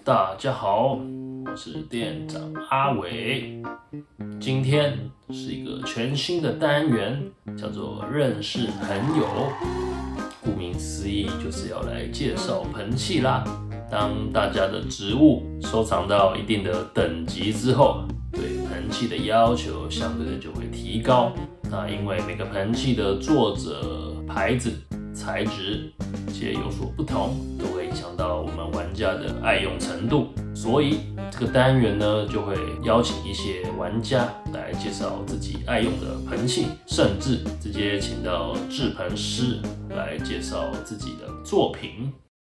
大家好，我是店长阿伟。今天是一个全新的单元，叫做认识朋友。顾名思义，就是要来介绍盆器啦。当大家的植物收藏到一定的等级之后，对盆器的要求相对的就会提高。那因为每个盆器的作者、牌子、材质皆有所不同，都会影响到我们玩家的爱用程度。所以这个单元呢，就会邀请一些玩家来介绍自己爱用的盆器，甚至直接请到制盆师来介绍自己的作品。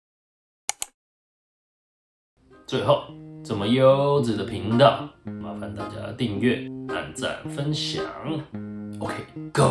最后，这么优质的频道，麻烦大家订阅、按赞、分享。OK，Go！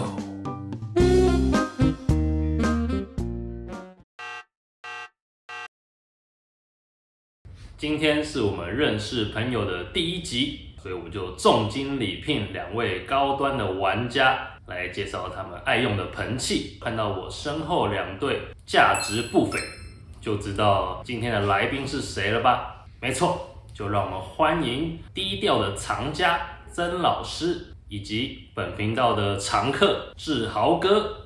今天是我们认识朋友的第一集，所以我们就重金礼聘2位高端的玩家来介绍他们爱用的盆器。看到我身后2对价值不菲，就知道今天的来宾是谁了吧？没错，就让我们欢迎低调的藏家曾老师，以及本频道的常客志豪哥。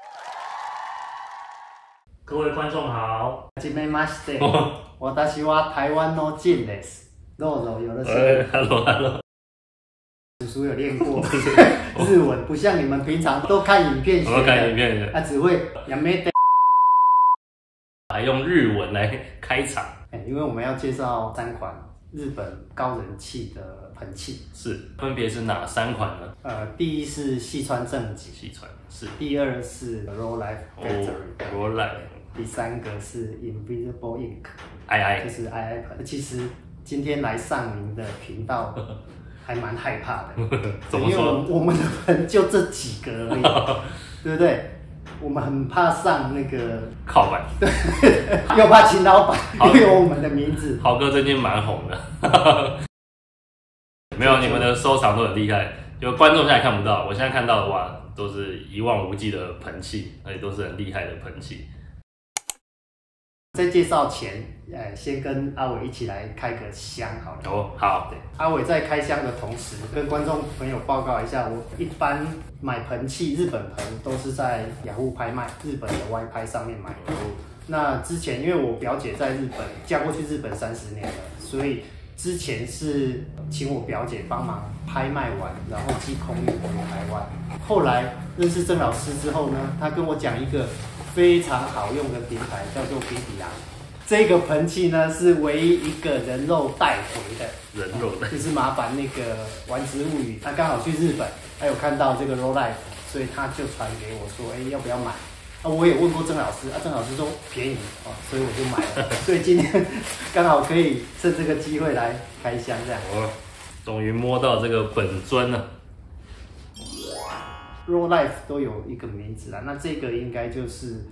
各位观众好， はじめまして。私は台湾のジンです。肉肉有的是。 Hello。 叔叔有练过日文，不像你们平常都看影片学的。 我看影片的， 他只会やめて。 还用日文来开场。 因为我们要介绍3款日本高人气的盆器。 是，分别是哪3款呢？ 第一是细川正己， 细川是。 第二是 Roll Life Factory， Roll Life。 第3个是 Invisible Ink， II， 就是 II 盆。其实今天来上您的频道，还蛮害怕的。 怎么说？ 因为我们的盆就这几个而已，对不对？我们很怕上那个靠板， 对，又怕秦老板，又有我们的名字。 豪哥最近蛮红的，没有，你们的收藏都很厉害，就观众现在看不到，我现在看到的话都是一望无际的盆器，而且都是很厉害的盆器。 在介绍前，先跟阿伟一起来开个箱好了。 哦，好。 对，阿伟在开箱的同时，跟观众朋友报告一下，我一般买盆器，日本盆都是在雅虎拍卖、日本的 Y 拍上面买的。那之前因为我表姐在日本嫁过去日本30年了，所以之前是请我表姐帮忙拍卖完，然后寄空运回台湾。后来认识郑老师之后呢，他跟我讲一个非常好用的平台，叫做比比昂。这个盆器呢是唯一一个人肉带回的， 人肉的， 就是麻烦那个丸子物语，他刚好去日本，他有看到这个 Roll Life， 所以他就传给我说，要不要买？我也问过郑老师，郑老师说便宜所以我就买了。所以今天刚好可以趁这个机会来开箱，这样。 我终于摸到这个本尊了。 Roll Life 都有一个名字啦，那这个应该就是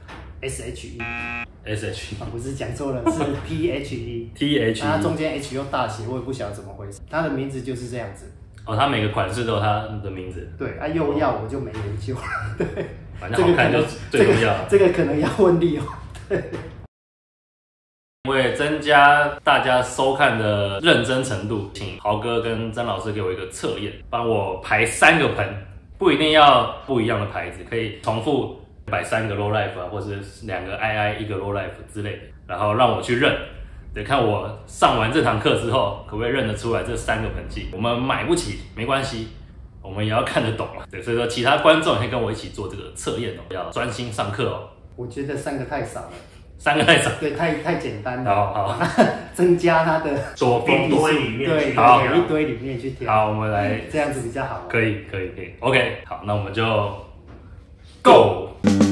SHE。SHE 不是讲错了，是 THE。它中间 H 又大写，我也不晓得怎么回事。它的名字就是这样子。它每个款式都有它的名字。对又要我就没研究了。对， 反正好看就最重要。 这个可能要问利对。 为了增加大家收看的认真程度，请豪哥跟曾老师给我一个测验，帮我排3个盆，不一定要不一样的牌子，可以重复摆3个 Roll Life 或是2个 II 1个 Roll Life 之类的，然后让我去认，得看我上完这堂课之后可不可以认得出来这3个盆器。我们买不起没关系，我们也要看得懂了。对，所以说其他观众也可以跟我一起做这个测验要专心上课哦。 我觉得3个太少了。 3个太少， 对，太简单了。 好， 增加它的左边堆里面， 对，一堆里面去挑。 好，我们来这样子比较好。 可以。OK， 好，那我们就 Go。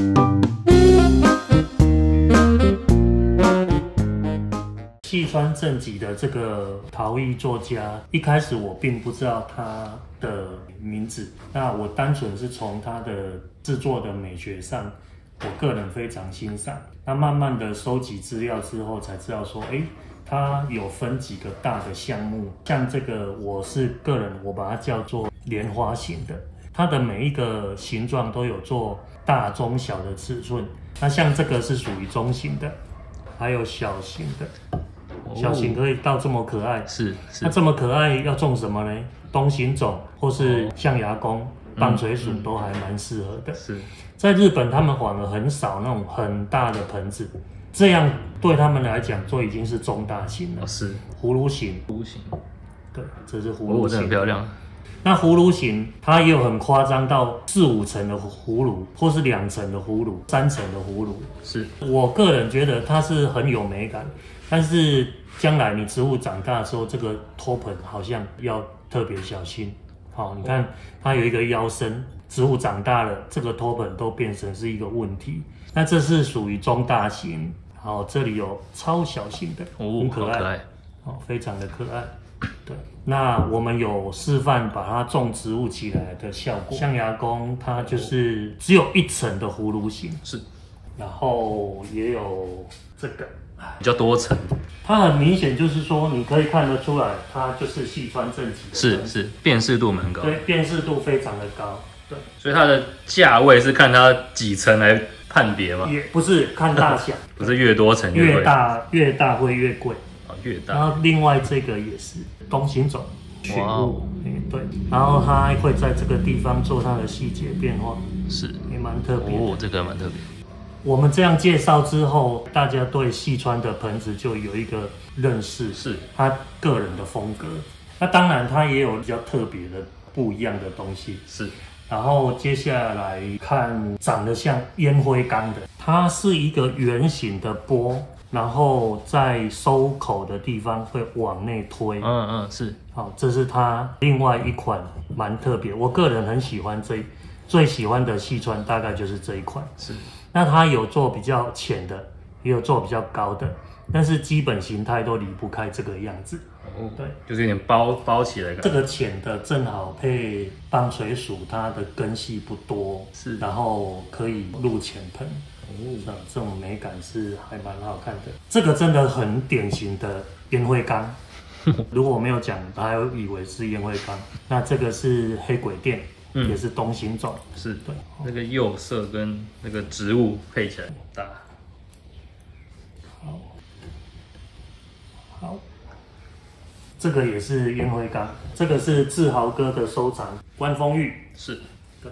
细川正己的这个陶艺作家，一开始我并不知道他的名字，那我单纯是从他的制作的美学上，我个人非常欣赏。那慢慢的收集资料之后，才知道说，它有分几个大的项目，像这个我把它叫做莲花型的，它的每一个形状都有做大、中、小的尺寸。那像这个是属于中型的，还有小型的。 小型可以到这么可爱。 是。 那这么可爱要种什么呢？冬行种或是象牙宫、棒槌属都还蛮适合的。 是， 在日本他们反而很少那种很大的盆子，这样对他们来讲就已经是中大型了。 是葫芦形，对，这是葫芦形， 真的很漂亮。 那葫芦形它也有很夸张到4、5层的葫芦，或是2层的葫芦、3层的葫芦。 是我个人觉得它是很有美感，但是将来你植物长大的时候，这个托盆好像要特别小心。好，你看它有一个腰身，植物长大了，这个托盆都变成是一个问题。那这是属于中大型，好，这里有超小型的，很可爱，好，非常的可爱。对，那我们有示范把它种植物起来的效果。象牙宫它就是只有1层的葫芦形， 是， 然后也有这个比较多层， 它很明显就是说你可以看得出来，它就是细川正己的， 是辨识度蛮高， 对，辨识度非常的高，对， 所以它的价位是看它几层来判别吗？ 也不是看大小， 不是越多层越大会越贵。 越大， 然后另外这个也是冬行种雪雾，对，然后它会在这个地方做它的细节变化， 是也蛮特别的。 这个蛮特别。 我们这样介绍之后，大家对细川的盆子就有一个认识， 是他个人的风格。那当然，它也有比较特别的不一样的东西。 是， 然后接下来看长得像烟灰缸的，它是一个圆形的钵。然后在收口的地方会往内推， 是， 好，这是它另外一款蛮特别，我个人很喜欢最喜欢的细川大概就是这一款， 是， 那它有做比较浅的，也有做比较高的，但是基本形态都离不开这个样子，对， 就是有点包起来， 这个浅的正好配棒槌属，它的根系不多， 是， 然后可以入浅盆。这种美感是还蛮好看的。这个真的很典型的烟灰缸，如果我没有讲，还有以为是烟灰缸。那这个是黑鬼钿，也是冬行种， 是对，那个釉色跟那个植物配起来搭。 好，这个也是烟灰缸，这个是志豪哥的收藏，关风玉， 是， 对，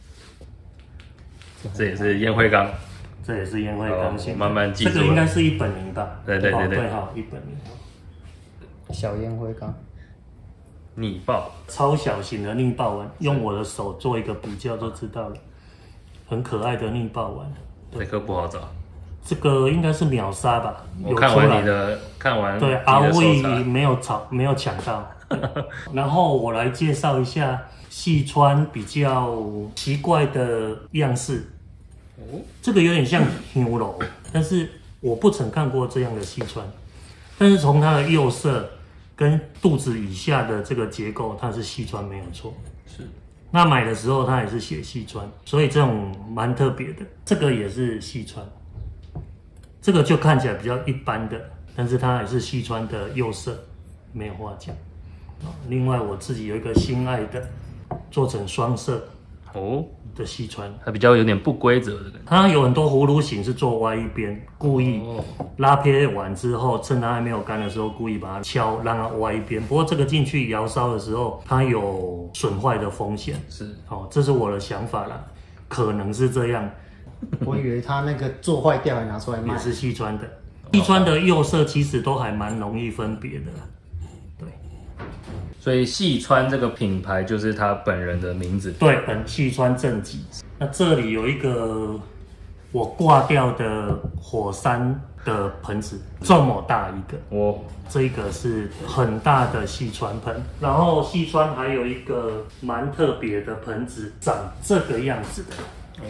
这也是烟灰缸。 这也是烟灰缸， 慢慢记住了。 这个应该是1本0吧？ 对， 好，1本0。 小烟灰缸， 逆爆， 超小型的逆爆丸，用我的手做一个比较就知道了，很可爱的逆爆丸。 这颗不好找， 这个应该是秒杀吧？ 我看完你的，对阿威没有抢到。然后我来介绍一下细川比较奇怪的样式。这个有点像牛肉，但是我不曾看过这样的细川。但是从它的釉色跟肚子以下的这个结构，它是细川没有错。 是。 那买的时候它也是写细川，所以这种蛮特别的。这个也是细川，这个就看起来比较一般的，但是它也是细川的釉色，没有话讲。另外我自己有一个心爱的，做成双色。的细川， 它比较有点不规则的感觉。 它有很多葫芦形是做歪一边，故意拉坯完之后，趁它还没有干的时候，故意把它敲，让它歪一边。不过这个进去窑烧的时候，它有损坏的风险。 是， 这是我的想法啦，可能是这样。 我以为它那个做坏掉还拿出来卖。 也是细川的，细川的釉色其实都还蛮容易分别的啦。 所以细川这个品牌就是他本人的名字。 对，细川正己。那这里有一个我挂掉的火山的盆子，这么大一个。这个是很大的细川盆。然后细川还有一个蛮特别的盆子，长这个样子的。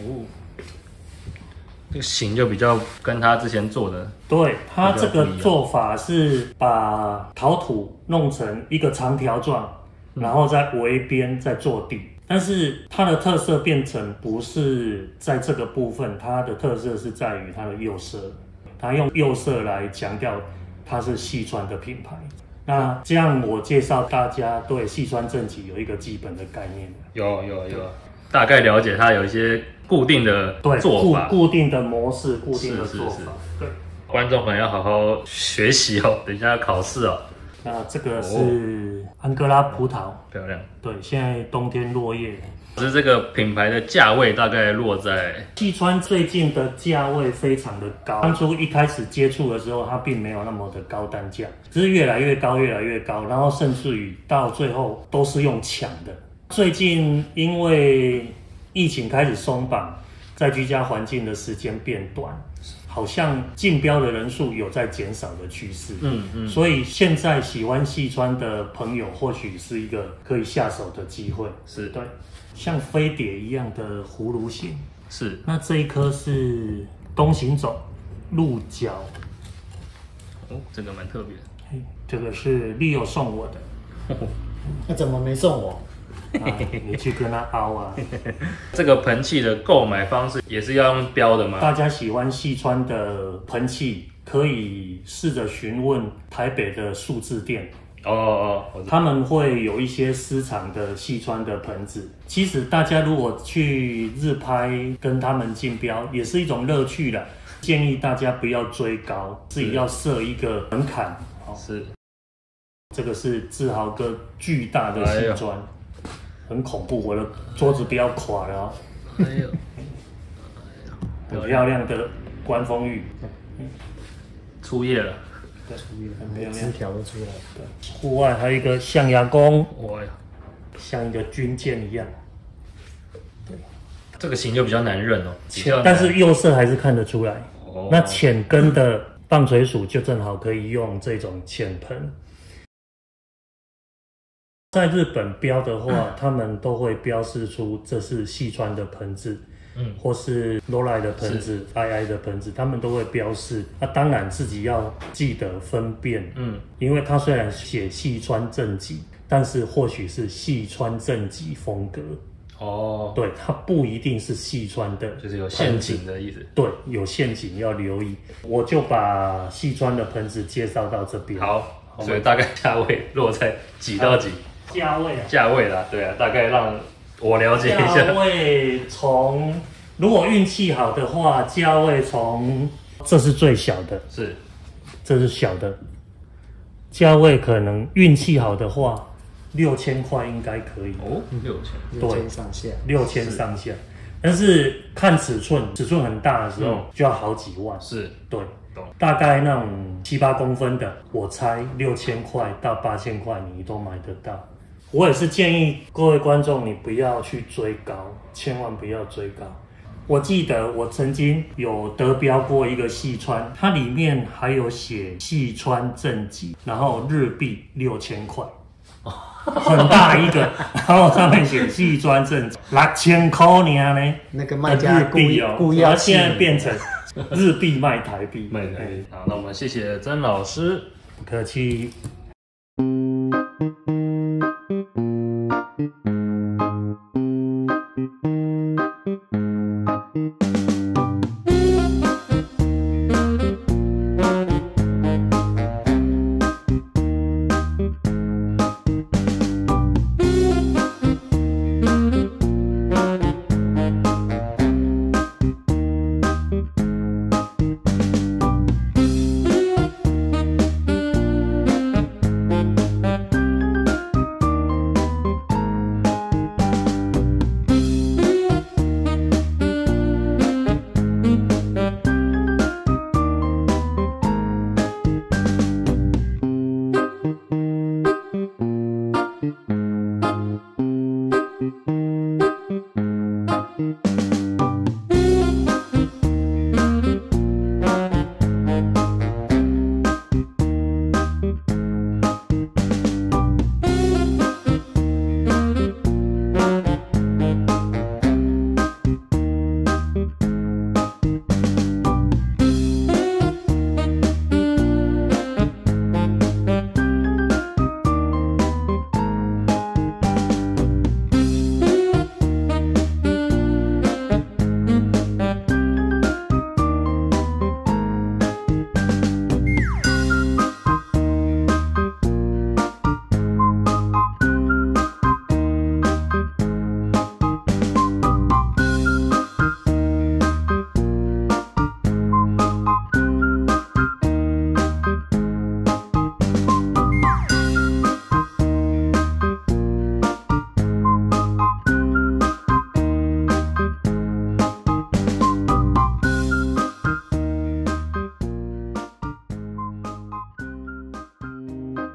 这个形就比较跟他之前做的， 对，他这个做法是把陶土弄成一个长条状，然后再围边再做底。但是它的特色变成不是在这个部分，它的特色是在于它的釉色，它用釉色来强调它是细川的品牌。那这样我介绍大家对细川正己有一个基本的概念。 有，大概了解它有一些固定的做法， 固定的模式，固定的做法。对， 观众朋友要好好学习哦，等一下要考试哦。 那这个是安哥拉葡萄， 漂亮。 对，现在冬天落叶。 是这个品牌的价位大概落在细川最近的价位非常的高，当初一开始接触的时候，它并没有那么的高单价，只是越来越高，越来越高，然后甚至于到最后都是用抢的。最近因为疫情开始松绑，在居家环境的时间变短，好像竞标的人数有在减少的趋势。所以现在喜欢细川的朋友，或许是一个可以下手的机会。 是对。像飞碟一样的葫芦形， 是。 那这一颗是东行走鹿角， 哦，这个蛮特别的。 这个是Leo送我的， 那怎么没送我？ 你去跟他凹啊。 这个盆器的购买方式也是要用标的吗？ 大家喜欢细川的盆器，可以试着询问台北的数字店。他们会有一些私藏的细川的盆子。其实大家如果去日拍跟他们竞标，也是一种乐趣啦。建议大家不要追高，自己要设一个门槛。 是。 这个是志豪哥巨大的细川，很恐怖，我的桌子不要垮了哦。很漂亮的观风玉， 出叶了。 对，枝条都出来了。 对，户外还有一个象牙弓， 哇呀， 像一个军舰一样。对， 这个型就比较难认哦， 但是釉色还是看得出来。那浅根的棒槌鼠就正好可以用这种浅盆。在日本标的话，他们都会标示出这是细川的盆子。或是 Lowline 的盆子、II 的盆子，他们都会标示。那当然自己要记得分辨，因为它虽然写细川正己，但是或许是细川正己风格。对，它不一定是细川的， 就是有陷阱的意思。 对，有陷阱要留意。我就把细川的盆子介绍到这边。 好，所以大概价位落在几到几？价位啦，对啊，大概让我了解一下。 价位从，如果运气好的话，价位从，这是最小的，这是小的，价位可能运气好的话，6000块应该可以。 6000上下 ，6000上下。但是看尺寸很大的时候就要好几万。对，大概那种7、8公分的，我猜6000块到8000块你都买得到。我也是建议各位观众，你不要去追高，千万不要追高。我记得我曾经有得标过一个细川，它里面还有写细川正己，然后日币6000块，很大一个，然后上面写细川正己6000块呢。 那个卖家故意要现在变成日币卖台币。 好，那我们谢谢曾老师， 不客气。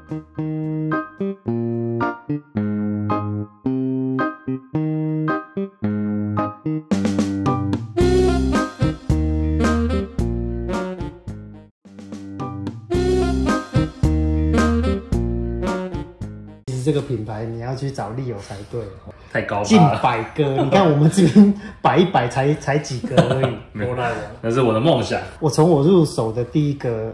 这个品牌你要去找利友才对， 太高近吧了， 百个，你看我们这边摆一摆才几个而已。 罗莱王， 那是我的梦想。 我从我入手的第一个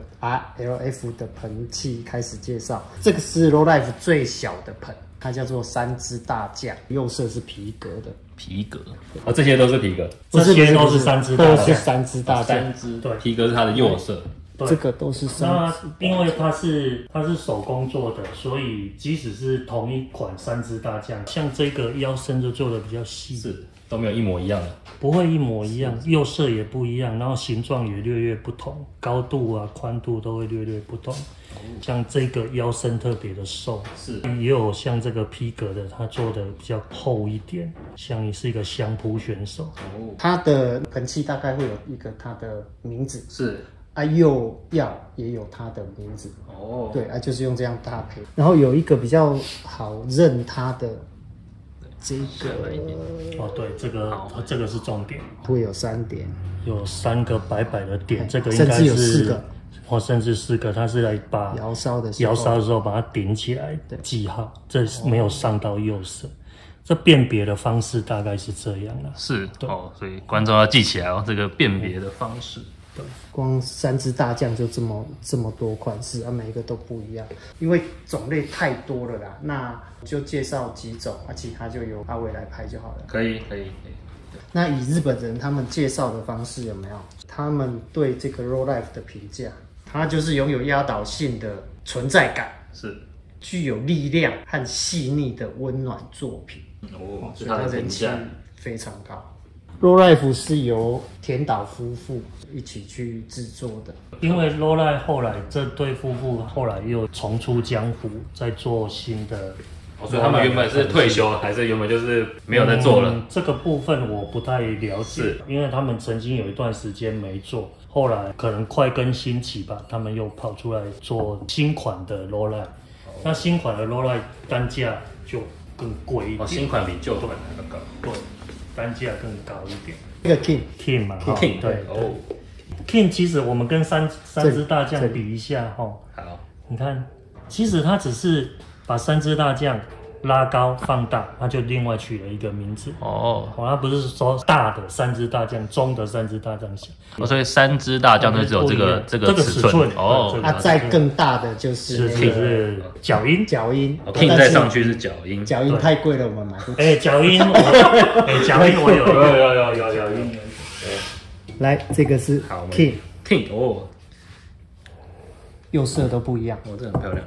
RLF 的盆器开始介绍，这个是 Rolife 最小的盆，它叫做三只大将，釉色是皮革的， 皮革哦，这些都是皮革， 这些都是三只大都将， 是三只大将， 三只对皮革是它的釉色。 对这个都是三那只。 因为它是手工做的，所以即使是同一款三只大将，像这个腰身就做的比较细， 是都没有一模一样的。 不会一模一样，釉色也不一样，然后形状也略略不同，高度啊、宽度都会略略不同。像这个腰身特别的瘦， 是也有像这个皮革的，它做的比较厚一点，像你是一个相扑选手。 哦， 它的盆器大概会有一个它的名字是啊，釉药也有它的名字。 哦， 对啊，就是用这样搭配。然后有一个比较好认它的这个哦，对，这个是重点， 会有3点， 有3个白白的点，这个应该甚至有是 4个， 或甚至4个，它是来把窑烧的时候窑烧的时候把它顶起来记号，这是没有上到釉色。这辨别的方式大概是这样啦。 是哦，所以观众要记起来哦，这个辨别的方式。 光三只大将就这么多款式啊，每一个都不一样，因为种类太多了啦。那就介绍几种啊，其他就由阿伟来拍就好了。 可以。 那以日本人他们介绍的方式有没有？他们对这个 Rolife 的评价，它就是拥有压倒性的存在感， 是具有力量和细腻的温暖作品， 哦，是所以它它的评人气价。 非常高。Rolife 是由田岛夫妇一起去制作的， 因为 Rolife 后来这对夫妇后来又重出江湖，在做新的。 所以他们原本是退休，还是原本就是没有在做了？ 这个部分我不太了解，因为他们曾经有一段时间没做，后来可能快更新期吧，他们又跑出来做新款的 Rolife。那新款的 Rolife 单价就更贵一点， 新款比旧款还要高。 对，单价更高一点。 这个 King 嘛 King 对哦 King 其实我们跟三只大将比一下哈， 好， 你看，其实它只是把三只大将拉高放大，它就另外取了一个名字。 哦， 它不是说大的三只大将、中的三只大将小， 所以三只大将就只有这个尺寸哦。 对啊，再更大的就是那个是角音， 脚音 ，King 再上去是脚音， 脚音太贵了，我们买不起。 脚音，脚音我有。 来，这个是 King 哦， 釉色都不一样， 这很漂亮。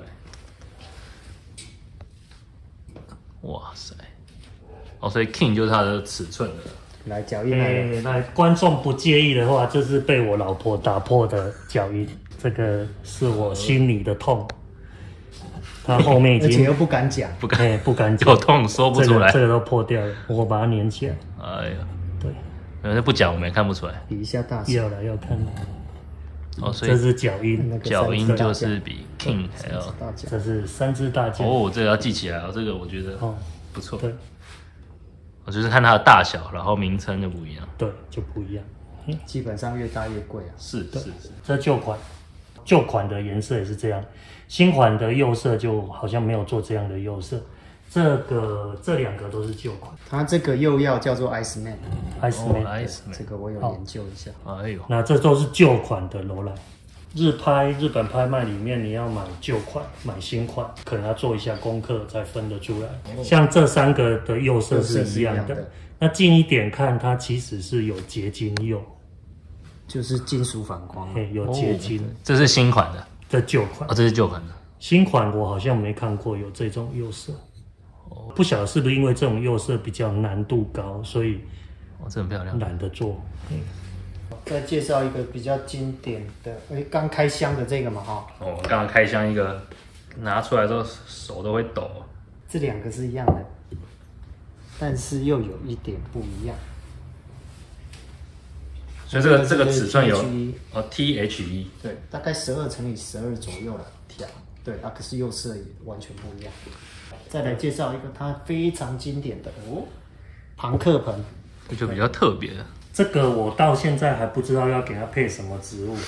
哇塞，所以 King 就是它的尺寸的。 来脚印来了， 来，观众不介意的话，这是被我老婆打破的脚印，这个是我心里的痛。他后面已经， 而且又不敢讲， 不敢讲， 有痛说不出来， 这个都破掉了，我把它粘起来。 哎呀， 对， 那不讲我们也看不出来。 比一下大小， 要看。 所以这是脚印， 脚印就是比 King 还要。 这是三只大将。 这个要记起来哦，这个我觉得不错。 对， 我就是看它的大小，然后名称就不一样。 对，就不一样。 基本上越大越贵啊。 是。 这旧款的颜色也是这样，新款的釉色就好像没有做这样的釉色。这两个都是旧款。 它这个釉药叫做 Ice Man， Ice 这个我有研究一下。 哎呦， 那这都是旧款的Rolife。日本拍卖里面，你要买旧款、买新款，可能要做一下功课才分得出来。像这3个的釉色是一样的，那近一点看，它其实是有结晶釉， 就是金属反光， 有结晶。 这是新款的， 这旧款这是旧款的。 新款我好像没看过有这种釉色，不晓得是不是因为这种釉色比较难度高，所以这很漂亮， 懒得做。 再介绍一个比较经典的，刚开箱的这个嘛刚刚开箱一个，拿出来之后手都会抖。 这2个是一样的，但是又有一点不一样。 所以这个尺寸有THE， 对，大概12×12左右了， 对啊，可是釉色也完全不一样。再来介绍一个它非常经典的庞克盆， 这就比较特别了。 这个我到现在还不知道要给它配什么植物。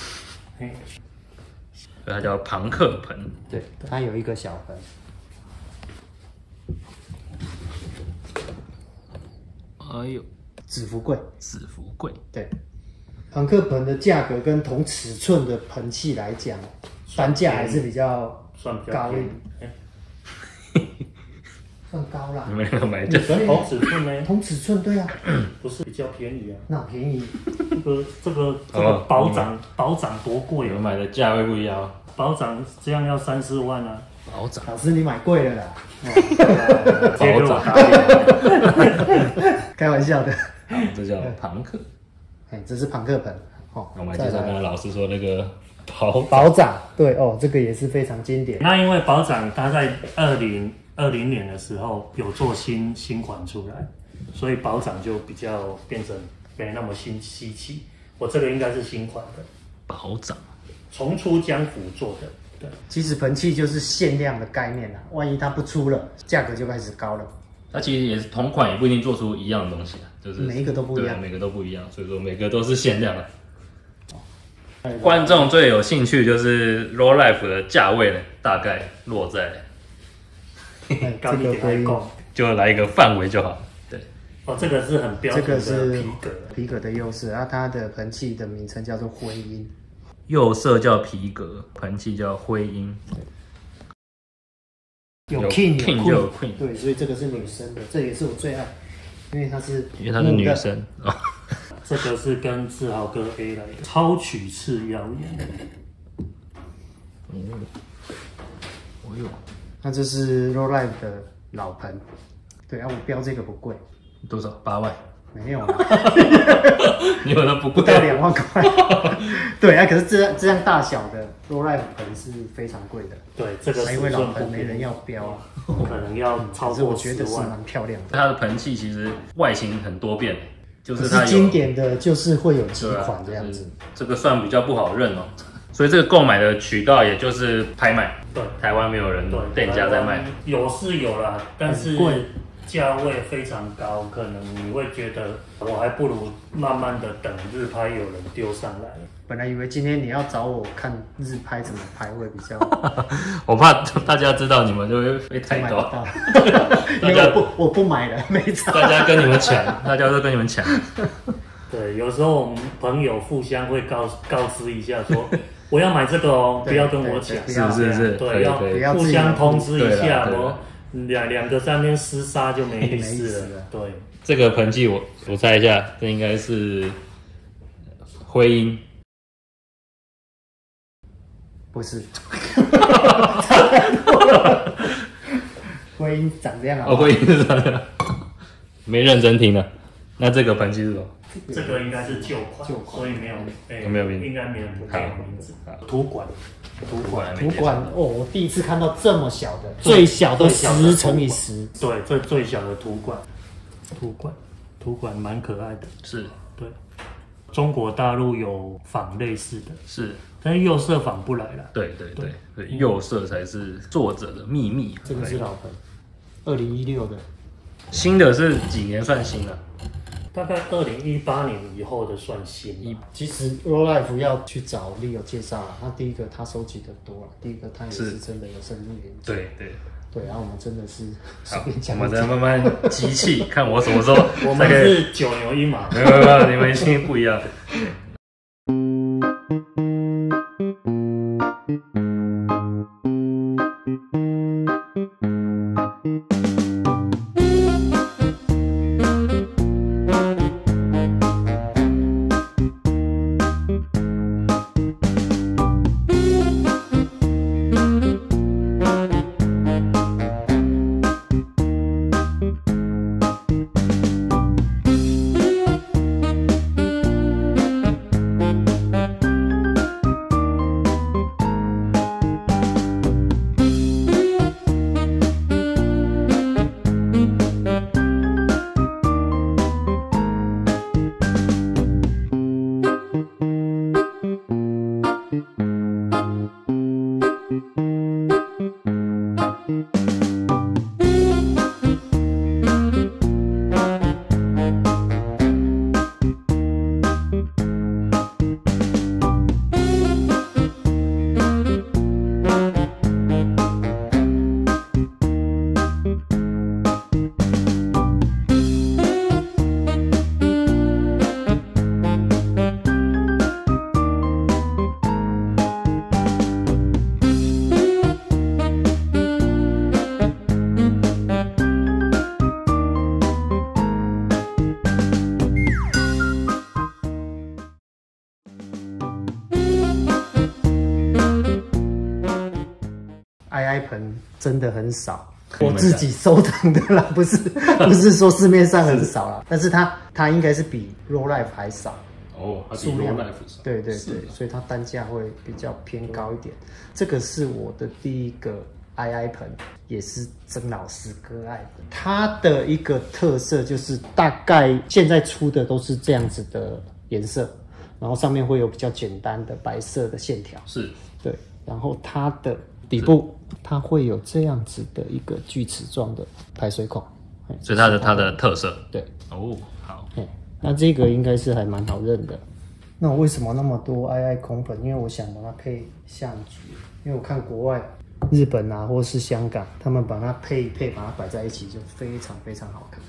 它叫庞克盆。 对，它有一个小盆。 哎呦， 紫福贵， 紫福贵。 对，庞克盆的价格跟同尺寸的盆器来讲，单价还是比较算比较高一便点， 宜。 算高啦你。们两个买这同尺寸呢？ 同尺寸对啊， 不是比较便宜啊？ 那便宜。 这个保长多贵啊！ 你们买的价位不一样。 保长这样要3-4万啊！ 保长， 老师你买贵了啦， 直接给我打脸。 开玩笑的。 好，这叫庞克。 哎，这是庞克盆。哦， 我们来介绍刚才老师说那个保长，对哦，这个也是非常经典。 那因为保长它在2020年的时候有做新款出来，所以保长就比较变成没那么稀奇。我这个应该是新款的保长， 重出江湖做的。对， 其实盆器就是限量的概念啦，万一它不出了，价格就开始高了。 它其实也是同款，也不一定做出一样的东西，就是每一个都不一样， 对，每个都不一样，所以说每个都是限量的。观众最有兴趣就是 Roll Life 的价位呢，大概落在高一点来讲， 就来一个范围就好。对， 哦，这个是很标这准的个是皮革， 皮革的釉色，然后它的盆器的名称叫做灰鹰， 釉色叫皮革，盆器叫灰鹰， 有 king 就有有 queen， 对，所以这个是女生的，这也是我最爱，因为它是女生哦。 这个是跟志豪哥 A 来的，超取次妖艳。 哦哟， 那这是 Roll Life 的老盆，对啊，我标这个不贵， 多少？8万？ 没有啦， 你们都不贵， 不到2万块。对啊，可是这样大小的 Roll Life 盆是非常贵的。 对，这个因为老尺寸不盆没人要标啊， 可能要超可是我过10 觉得是万。 蛮漂亮的。 它的盆器其实外形很多变，就可是它有是经典的就是会有几对啊款这样子， 这个算比较不好认哦。所以这个购买的渠道也就是拍卖， 对， 台湾没有人对， 店家在卖， 有是有啦，但是很贵价位非常高，可能你会觉得我还不如慢慢的等日拍有人丢上来。 本来以为今天你要找我看日拍怎么拍会比较我怕大家知道你们就会被抬买不高， 到，因为我不买了，没差。 大家跟你们抢，大家都跟你们抢。 对，有时候我们朋友互相会告知一下说，我要买这个哦，不要跟我抢， 是， 对，要互相通知一下，我两个在那边厮杀就没意思了。对， 这个盆器我猜一下，这应该是灰鹰， 不是，灰鹰长这样啊？ 灰鹰是这样，没认真听的。那这个盆器是什么？ 这个应该是旧款，所以没有应该没有名字。土管哦，我第一次看到这么小的，最小的10×10， 对，这最小的土管蛮可爱的， 是， 对。中国大陆有仿类似的， 是， 但是釉色仿不来了。 对，釉色才是作者的秘密。 这个是老盆，2016的， 新的是几年算新的？ 大概2018年以后的算新。 其实 Roll Life 要去找Leo介绍了，那第一个他收集的多了，第一个他也是真的有深入研究。对，然后我们真的是随便讲， 我们再慢慢集气，看我什么时候。 我们是9牛1马， 没有，你们已经不一样。 真的很少。我自己收藏的啦，不是说市面上很少啦，但是它应该是比 Roll Life 还少。 哦，它比 Roll Life 少。 对，所以它单价会比较偏高一点。这个是我的第一个 II 盆，也是曾老师割爱的。它的一个特色就是大概现在出的都是这样子的颜色，然后上面会有比较简单的白色的线条。 是， 对，然后它的底部它会有这样子的一个锯齿状的排水孔， 所以它的特色。 对， 哦，好， 那这个应该是还蛮好认的。那我为什么那么多 II 空盆？因为我想把它配相局，因为我看国外日本啊或是香港，他们把它配一配，把它摆在一起就非常非常好看。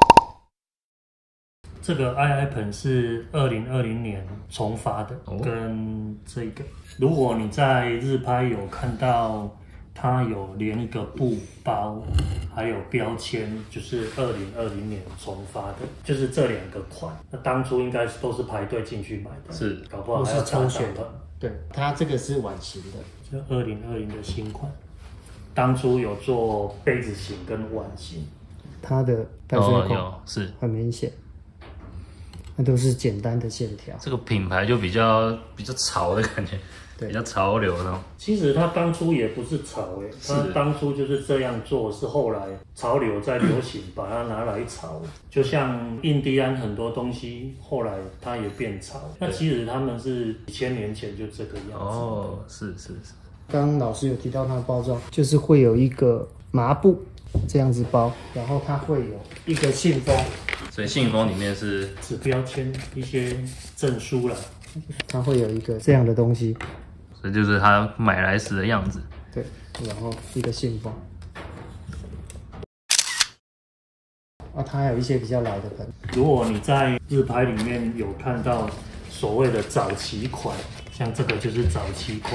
这个 II 盆是2020年重发的，跟这个，如果你在日拍有看到，它有连一个布包，还有标签，就是2020年重发的，就是这2个款。那当初应该都是排队进去买的， 是， 搞不好还要抽选的。对，它这个是碗型的， 就2020的新款。当初有做杯子型跟碗型， 它的排水孔是很明显。那都是简单的线条， 这个品牌就比较潮的感觉，比较潮流的。 其实它当初也不是潮它当初就是这样做，是后来潮流在流行，把它拿来炒。就像印第安很多东西，后来它也变潮。那其实他们是几千年前就这个样子。 哦，是。 刚刚老师有提到它的包装，就是会有一个麻布这样子包，然后它会有一个信封。 所以信封里面是纸标签、一些证书啦， 它会有一个这样的东西， 这就是它买来时的样子。 对，然后一个信封。它还有一些比较老的盆。 如果你在日拍里面有看到所谓的早期款，像这个就是早期款。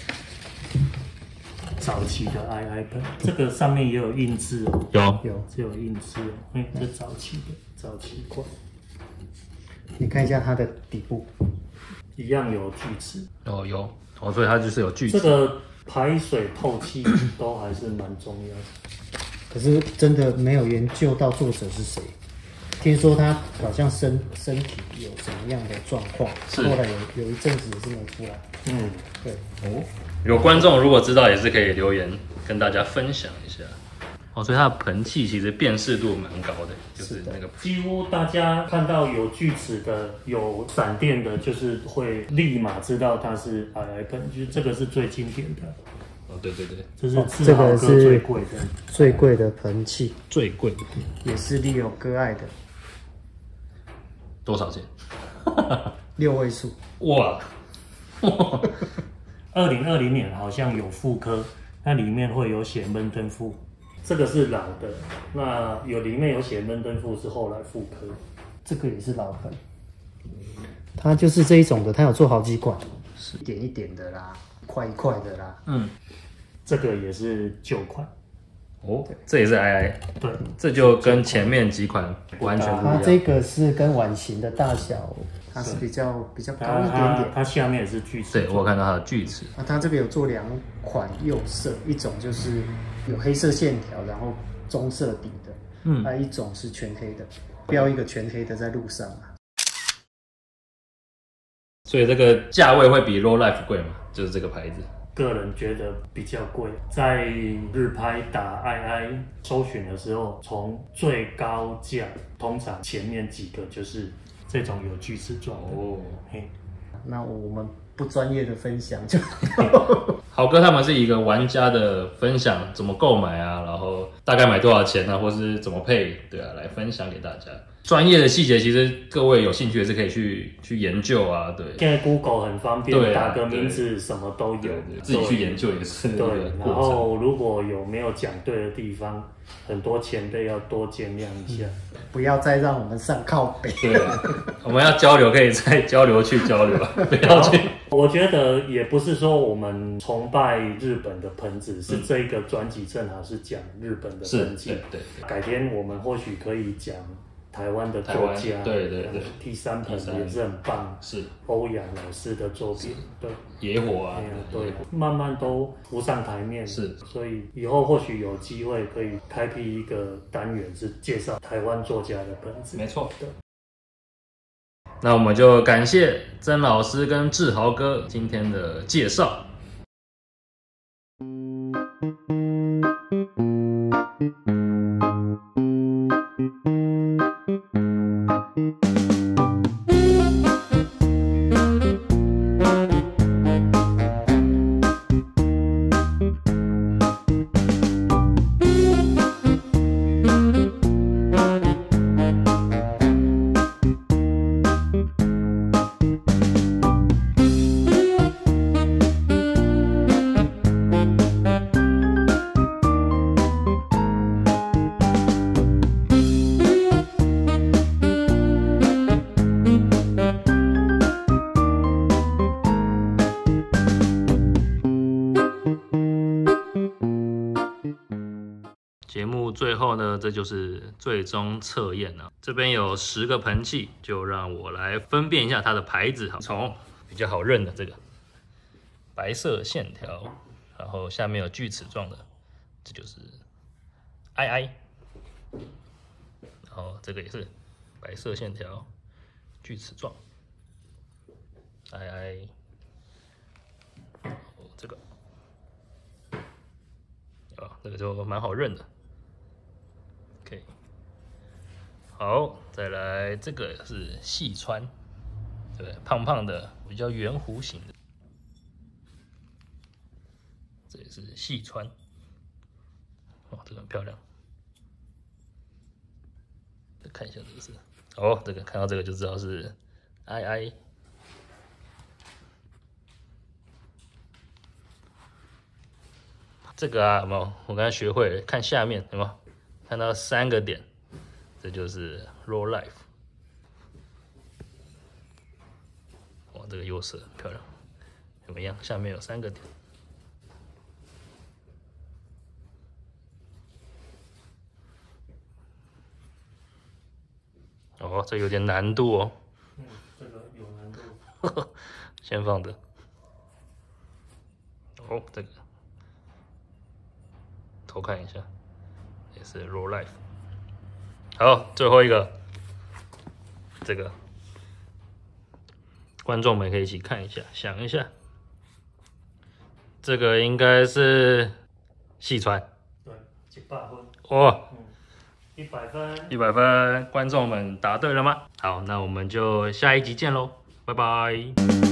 早期的 II 盆，这个上面也有印字哦，有印字哦，这早期款， 你看一下它的底部， 一样有锯齿， 所以它就是有锯齿。 这个排水透气都还是蛮重要的。 可是真的没有研究到作者是谁，听说他好像身体有什么样的状况，后来有一阵子也是没出来。对。 有观众如果知道，也是可以留言跟大家分享一下。所以它的盆器其实辨识度蛮高的，就是那个几乎大家看到有锯齿的、有闪电的，就是会立马知道它是 II 盆，就是这个是最经典的。 对， 这是志豪哥最贵的盆器， 最贵的， 也是Leo割爱的。 多少钱 ？6位数。 哇 ！2020年好像有复刻，那里面会有写闷灯复，这个是老的，那里面有写闷灯复是后来复刻， 这个也是老盆，它就是这一种的，它有做好几款，一点一点的啦，一块一块的啦。 这个也是旧款。 这也是 II， 对， 这就跟前面几款完全不一样。 它这个是跟碗型的大小，它是比较高一点点。 它下面也是锯齿。 对，我有看到它的锯齿。 它这个有做2款釉色，一种就是有黑色线条，然后棕色底的，还有一种是全黑的，标一个全黑的在路上啊。 所以这个价位会比 Roll Life 贵吗？就是这个牌子。 个人觉得比较贵，在日拍打 II 搜寻的时候，从最高价，通常前面几个就是这种有锯齿状的。 那我们不专业的分享就豪哥他们是一个玩家的分享，怎么购买啊，然后大概买多少钱啊，或是怎么配，对啊，来分享给大家。专业的细节其实各位有兴趣也是可以去研究啊，对。 现在 Google 很方便，打个名字什么都有， 自己去研究也是。 对，然后如果有没有讲对的地方，很多前辈要多见谅一下， 不要再让我们上靠北。 对，我们要交流可以再交流去交流，不要去。 我觉得也不是说我们崇拜日本的盆子，是这个专辑正好是讲日本的盆器。 对， 改天我们或许可以讲台湾的作家， 对， 第三盆也是很棒， 是欧阳老师的作品，对， 野火啊， 对，慢慢都浮上台面， 是， 所以以后或许有机会可以开辟一个单元，是介绍台湾作家的本子， 没错， 对。 那我们就感谢曾老师跟志豪哥今天的介绍。节目最后呢，这就是最终测验了。这边有10个盆器，就让我来分辨一下它的牌子。从比较好认的这个白色线条，然后下面有锯齿状的，这就是 II。然后这个也是白色线条，锯齿状 II。这个这个就蛮好认的。OK， 好，再来这个是细川，对不对？胖胖的，比较圆弧形的，这也是细川。哦，这个很漂亮。再看一下这个是，哦，这个看到这个就知道是 II。这个啊，有没有？我刚才学会了，看下面有没有？看到3个点，这就是 Raw Life。哇，这个釉色很漂亮，怎么样？下面有3个点。哦，这有点难度哦。 这个有难度。 先放着。哦，这个。偷看一下，也是 Raw Life。好，最后一个，这个观众们可以一起看一下，想一下，这个应该是细川。 对，100分。 哇 ，100分。 100分，观众们答对了吗？好，那我们就下一集见喽，拜拜。